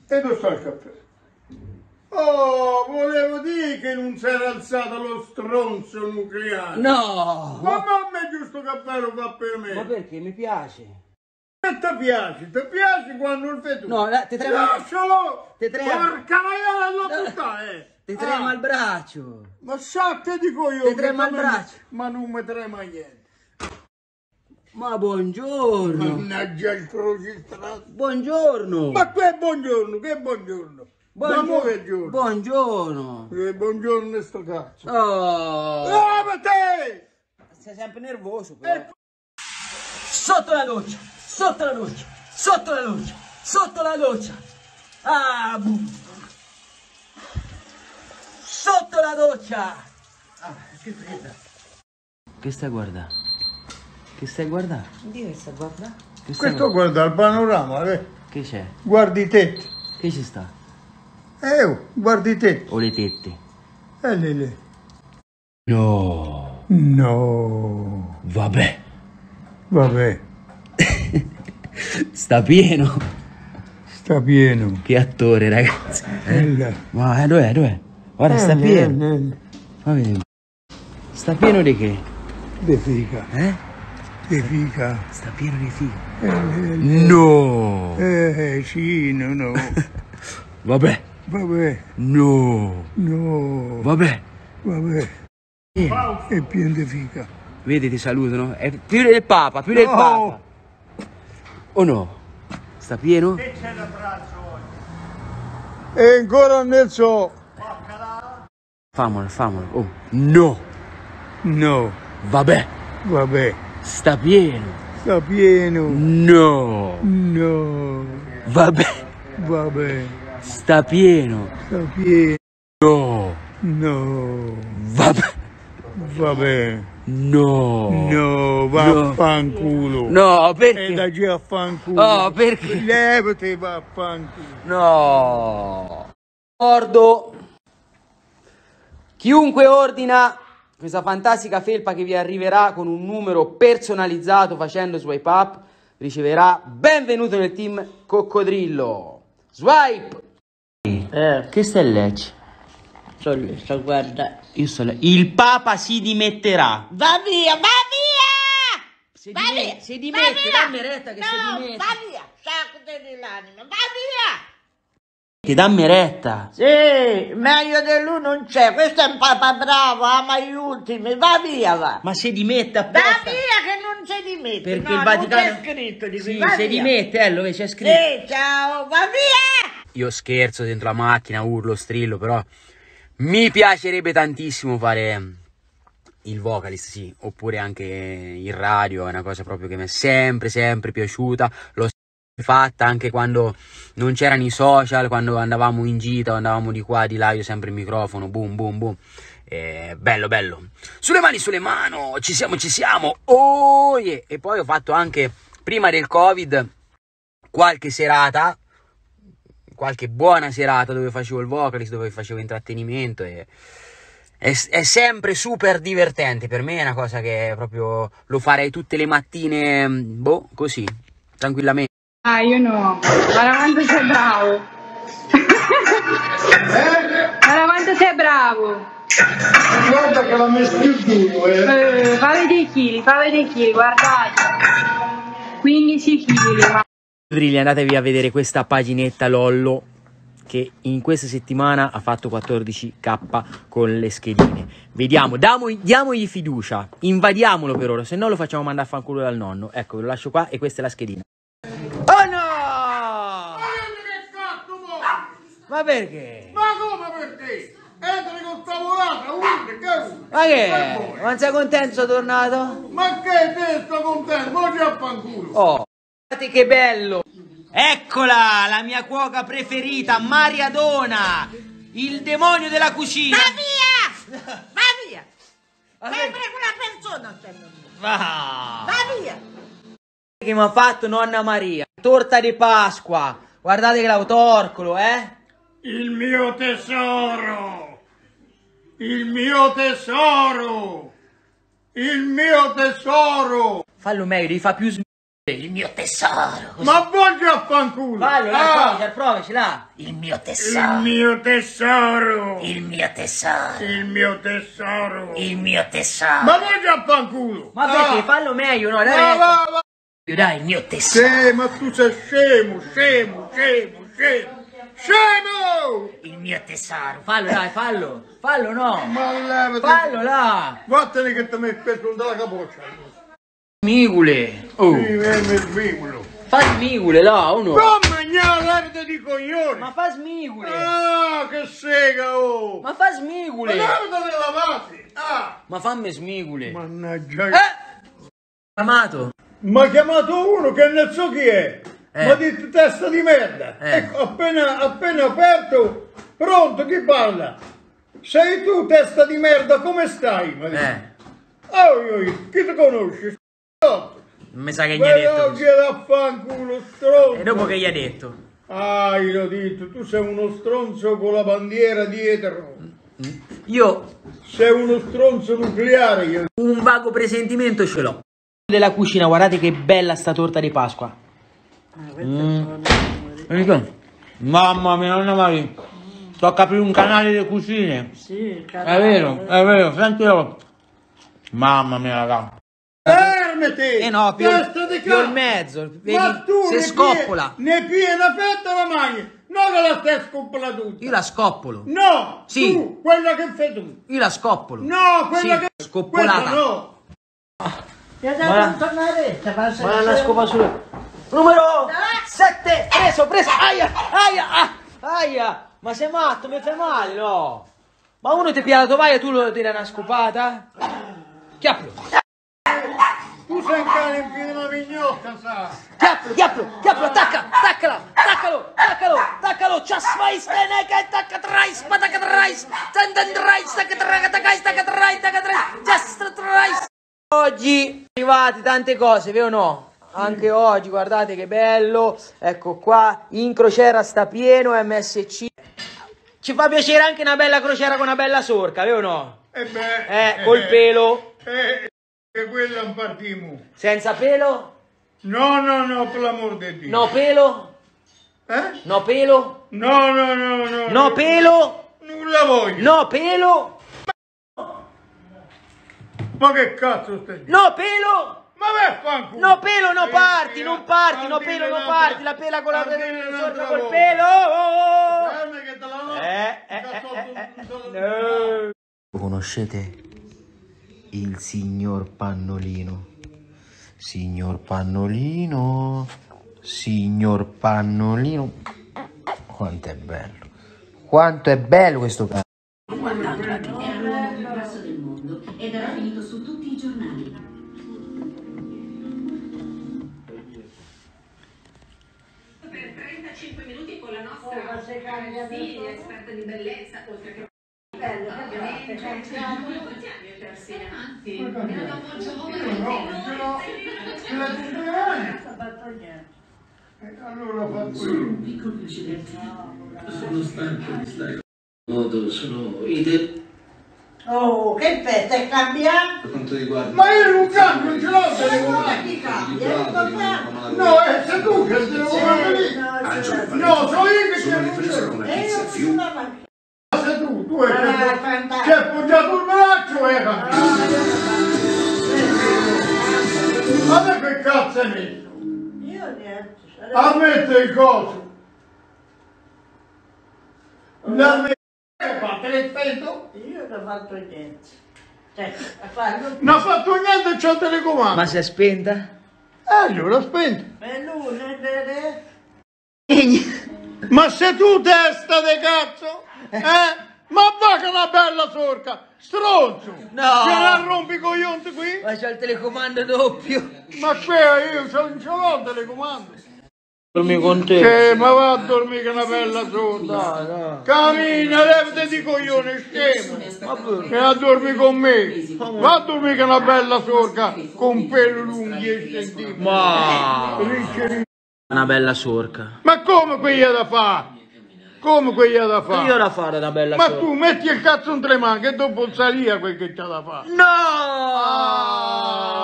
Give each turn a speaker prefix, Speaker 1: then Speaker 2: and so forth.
Speaker 1: E dove sta il caffè? Oh, volevo dire che non si era alzato lo stronzo nucleare.
Speaker 2: No!
Speaker 1: Ma a me giusto caffè lo fa per me.
Speaker 2: Ma perché? Mi piace.
Speaker 1: E ti piace quando il fai tu?
Speaker 2: No, ti trema...
Speaker 1: Lascialo!
Speaker 2: Ti trema...
Speaker 1: Porca maiala alla puttana,
Speaker 2: Ti trema il braccio.
Speaker 1: Ma sa che dico io?
Speaker 2: Ti trema il braccio.
Speaker 1: Ma non mi trema niente.
Speaker 2: Ma buongiorno.
Speaker 1: Mannaggia il crocistrato.
Speaker 2: Buongiorno.
Speaker 1: Ma che buongiorno, che buongiorno.
Speaker 2: Buongiorno. Buongiorno.
Speaker 1: Buongiorno sto cazzo.
Speaker 2: Oh.
Speaker 1: Ma te!
Speaker 2: Sei sempre nervoso però. Sotto la doccia. Sotto la doccia. Sotto la doccia. Sotto la doccia. Ah, sotto la doccia. Ah, che fredda. Che stai a guardare? Che stai a guardare?
Speaker 3: Dio che sta a guardare?
Speaker 1: Questo guarda il panorama,
Speaker 2: Che c'è?
Speaker 1: guardi te.
Speaker 2: Che ci sta?
Speaker 1: Guardi te.
Speaker 2: O le tette?
Speaker 1: Lì.
Speaker 2: No.
Speaker 1: No.
Speaker 2: Vabbè.
Speaker 1: Vabbè,
Speaker 2: Sta pieno.
Speaker 1: sta pieno.
Speaker 2: Che attore, ragazzi. Ma dov'è? Guarda, sta pieno. Ma vedi. Sta pieno di che?
Speaker 1: De figa. De figa.
Speaker 2: Sta pieno di figa. No.
Speaker 1: Sì, no.
Speaker 2: Vabbè.
Speaker 1: Vabbè,
Speaker 2: No.
Speaker 1: no.
Speaker 2: Vabbè.
Speaker 1: Vabbè. È pieno di figa.
Speaker 2: Vedi, ti salutano. È più del Papa, più del Papa. O no? Sta pieno?
Speaker 1: Che c'è l'abbraccio oggi? E ancora nel so.
Speaker 2: Famolo. Oh, no.
Speaker 1: No.
Speaker 2: Vabbè.
Speaker 1: Vabbè.
Speaker 2: Sta pieno.
Speaker 1: Sta pieno.
Speaker 2: No.
Speaker 1: No.
Speaker 2: Vabbè.
Speaker 1: Vabbè.
Speaker 2: Sta pieno.
Speaker 1: Sta pieno.
Speaker 2: No.
Speaker 1: No.
Speaker 2: Vabbè.
Speaker 1: Vabbè.
Speaker 2: No.
Speaker 1: No, vaffanculo.
Speaker 2: No,
Speaker 1: E
Speaker 2: perché?
Speaker 1: da già a fanculo.
Speaker 2: No, perché?
Speaker 1: Levati, vaffanculo.
Speaker 2: No. Ricordo. Chiunque ordina questa fantastica felpa che vi arriverà con un numero personalizzato facendo swipe up riceverà benvenuto nel team Coccodrillo. Swipe. Che stai lecce?
Speaker 3: Sto guarda.
Speaker 2: Il Papa si dimetterà.
Speaker 3: Va via, va via!
Speaker 2: Si dimette, dammi retta che si dimette.
Speaker 3: Va via, sacco dell'anima, va via!
Speaker 2: Dammi retta.
Speaker 3: Sì, meglio di lui non c'è, questo è un papa bravo, ama gli ultimi, va via, va!
Speaker 2: Ma si dimette
Speaker 3: Va
Speaker 2: apposta.
Speaker 3: via che non si dimette,
Speaker 2: Perché
Speaker 3: no,
Speaker 2: il Vaticano...
Speaker 3: non c'è scritto di qui,
Speaker 2: Sì,
Speaker 3: va
Speaker 2: si
Speaker 3: via.
Speaker 2: dimette, lo vedi, c'è scritto.
Speaker 3: Sì, ciao, va via!
Speaker 2: Io scherzo dentro la macchina, urlo, strillo, però mi piacerebbe tantissimo fare il vocalist, sì, oppure anche in radio, è una cosa proprio che mi è sempre piaciuta, l'ho fatta anche quando non c'erano i social, quando andavamo in gita, andavamo di qua, di là, io sempre il microfono, boom. Bello. Sulle mani, ci siamo, oh yeah. E poi ho fatto anche, prima del Covid, qualche buona serata dove facevo il vocalist, dove facevo intrattenimento e è sempre super divertente. Per me è una cosa che proprio lo farei tutte le mattine, così, tranquillamente.
Speaker 4: Ah, io no. Guarda quanto sei bravo. Guarda quanto sei bravo.
Speaker 1: Guarda che l'ha messo più duro,
Speaker 4: Fa vedere i chili, guardate. 15 kg.
Speaker 2: Brilli, andatevi a vedere questa paginetta Lollo che in questa settimana ha fatto 14k con le schedine. Vediamo, diamogli fiducia, invadiamolo per ora, se no lo facciamo mandare a fanculo dal nonno. Ecco, ve lo lascio qua e questa è la schedina. Oh no! Ma perché?
Speaker 1: Ma come perché? Entri con tavolata, che?
Speaker 2: Ma che? Non sei contento, sono tornato?
Speaker 1: Ma che te sto contento? Ma già a fanculo.
Speaker 2: Oh, guardate che bello! Eccola, la mia cuoca preferita, Mariadona, il demonio della cucina.
Speaker 3: Va via! Va via! Sempre quella persona,
Speaker 2: Va!
Speaker 3: via!
Speaker 2: Che mi ha fatto nonna Maria? Torta di Pasqua, guardate che l'autorcolo,
Speaker 1: Il mio tesoro! Il mio tesoro! Il mio tesoro!
Speaker 2: Fallo meglio, devi fare più Il mio tesoro.
Speaker 1: Ma volgi a fanculo!
Speaker 2: Fallo, dai, provaci là. Il mio
Speaker 1: Il
Speaker 2: tesoro.
Speaker 1: mio tesoro!
Speaker 2: Il mio tesoro.
Speaker 1: Il mio tesoro!
Speaker 2: Il mio tesoro.
Speaker 1: Ma volgi a fanculo!
Speaker 2: Ma perché? Fallo meglio, no? Dai,
Speaker 1: va!
Speaker 2: dai, il mio tesoro.
Speaker 1: Sì, ma tu sei scemo, scemo, scemo, scemo! Scemo!
Speaker 2: Il mio tesoro. Fallo, dai, fallo. Fallo, no.
Speaker 1: Ma levati!
Speaker 2: Fallo là.
Speaker 1: Vattene che ti mi spesso dalla capoccia!
Speaker 2: Migule. Oh.
Speaker 1: Sì, mi svimulo!
Speaker 2: Fa smigule, là, uno.
Speaker 1: Come levati di coglioni!
Speaker 2: Ma fa smigule.
Speaker 1: Ah, che sega, oh!
Speaker 2: Ma fa
Speaker 1: Ma
Speaker 2: smigule.
Speaker 1: levati le lavate! Ah!
Speaker 2: Ma fammi smigule.
Speaker 1: Mannaggia!
Speaker 2: Amato.
Speaker 1: Mi ha chiamato uno che non so chi è! Mi ha detto testa di merda! Ecco, appena aperto, pronto, chi parla? Sei tu, testa di merda, come stai? Mi ha detto. Chi ti conosci?
Speaker 2: Mi sa che gli ha detto.
Speaker 1: Oggi da fanculo stronzo!
Speaker 2: E dopo che gli ha detto?
Speaker 1: Ah, io ho detto, tu sei uno stronzo con la bandiera dietro!
Speaker 2: Io
Speaker 1: Sei uno stronzo nucleare! Io.
Speaker 2: un vago presentimento ce l'ho. Della cucina, guardate che bella sta torta di Pasqua. Mamma mia, Anna Maria. Tocca aprire un canale di cucine.
Speaker 3: Sì,
Speaker 2: È vero, sentilo. Mamma mia, raga.
Speaker 1: Fermati!
Speaker 2: No, più
Speaker 1: Testa di
Speaker 2: il
Speaker 1: cazzo!
Speaker 2: mezzo.
Speaker 1: Ma
Speaker 2: Vedi,
Speaker 1: tu
Speaker 2: se scoppola.
Speaker 1: Ne pie una fetta la mangi, non che la stai scoppola tutta.
Speaker 2: Io la scoppolo.
Speaker 1: No!
Speaker 2: Sì.
Speaker 1: Tu, quella che fai tu.
Speaker 2: Io la scoppolo.
Speaker 1: No, quella
Speaker 2: Sì,
Speaker 1: che...
Speaker 2: scoppolata.
Speaker 1: Quella no!
Speaker 3: Ti ha dato un tornaretta, passa
Speaker 2: Ma una scopa sulle... Numero 7, preso, aia, ma sei matto, mi fai male, no? Ma uno ti pia la tovaglia, tu lo tiri una scopata? Chiapplo,
Speaker 1: Tu sei un cane in piedi una vignotta, sa!
Speaker 2: chiapplo, taccalo, ciasfai, steneka, taccatrais, patacatrais, tendendrais, taccatrais, just oggi arrivate tante cose, vero o no? Anche oggi, guardate che bello, ecco qua, in crociera sta pieno, MSC. Ci fa piacere anche una bella crociera con una bella sorca, vero o no? Col pelo.
Speaker 1: E quella non partiamo.
Speaker 2: Senza pelo?
Speaker 1: No, per l'amor di Dio.
Speaker 2: No pelo? No pelo?
Speaker 1: No.
Speaker 2: No pelo?
Speaker 1: Non la voglio.
Speaker 2: No pelo?
Speaker 1: Ma che cazzo stai dicendo?
Speaker 2: No pelo?
Speaker 1: Ma vaffanculo!
Speaker 2: No pelo, no parti, non parti, no pelo, non parti, la pela con la sorca col pelo.
Speaker 1: Fermi che te la
Speaker 2: No. Conoscete il signor Pannolino? Signor Pannolino, signor Pannolino. Quanto è bello questo cazzo.
Speaker 5: Guardato era l'uomo più grasso del mondo ed era finito su tutti i giornali. Per 35 minuti con la nostra Silvia, esperta di bellezza, oltre che ovviamente. Quanti anni è Tersina? Avanti. Era un giovane.
Speaker 1: Allora faccio
Speaker 5: Solo
Speaker 1: io.
Speaker 5: un piccolo incidente.
Speaker 6: Sono stanco di stare. Modo, sono idee.
Speaker 3: Oh, che fetta, è cambiato?
Speaker 6: Per quanto riguarda.
Speaker 1: Ma io non cambio, non ce l'ho
Speaker 3: Ma
Speaker 1: telecomando.
Speaker 3: chi cambia? Il papà?
Speaker 1: No, sei tu che il telecomando lì. No, sono io che
Speaker 6: sono
Speaker 1: ti
Speaker 6: ripreso con
Speaker 3: E io
Speaker 6: notizia
Speaker 3: sono
Speaker 6: più.
Speaker 3: una
Speaker 1: sei tu hai
Speaker 3: fantastico.
Speaker 1: che hai appoggiato il braccio e Ma te che cazzo hai messo?
Speaker 3: Io niente.
Speaker 1: Ammette il coso. La fatto l'effetto?
Speaker 3: Io non ho fatto niente. Cioè, a farlo.
Speaker 1: Non ha fatto niente e c'è il telecomando.
Speaker 2: Ma si è spenta?
Speaker 1: Allora spento.
Speaker 3: E lui,
Speaker 1: Ma sei tu testa de cazzo? Ma va che una bella sorca! Stronzo!
Speaker 2: No!
Speaker 1: Che la rompi i coglioni qui?
Speaker 2: Ma c'è il telecomando doppio.
Speaker 1: Ma che io non ce l'ho il telecomando!
Speaker 2: Dormi con te.
Speaker 1: Che ma va a dormire che una bella sorda!
Speaker 2: No.
Speaker 1: Cammina, levati di coglione, scemo! Che a dormire con me! Va a dormire che una bella sorca con pelo lunghi 10 centimetri!
Speaker 2: Ma
Speaker 1: Ricci.
Speaker 2: una bella sorca.
Speaker 1: Ma come qui è da fare? Come qui è da fare?
Speaker 2: Io la farò una bella
Speaker 1: Ma
Speaker 2: sorca.
Speaker 1: tu metti il cazzo in tre mani che dopo salire quel che c'ha da fare!
Speaker 2: No!
Speaker 1: Ah!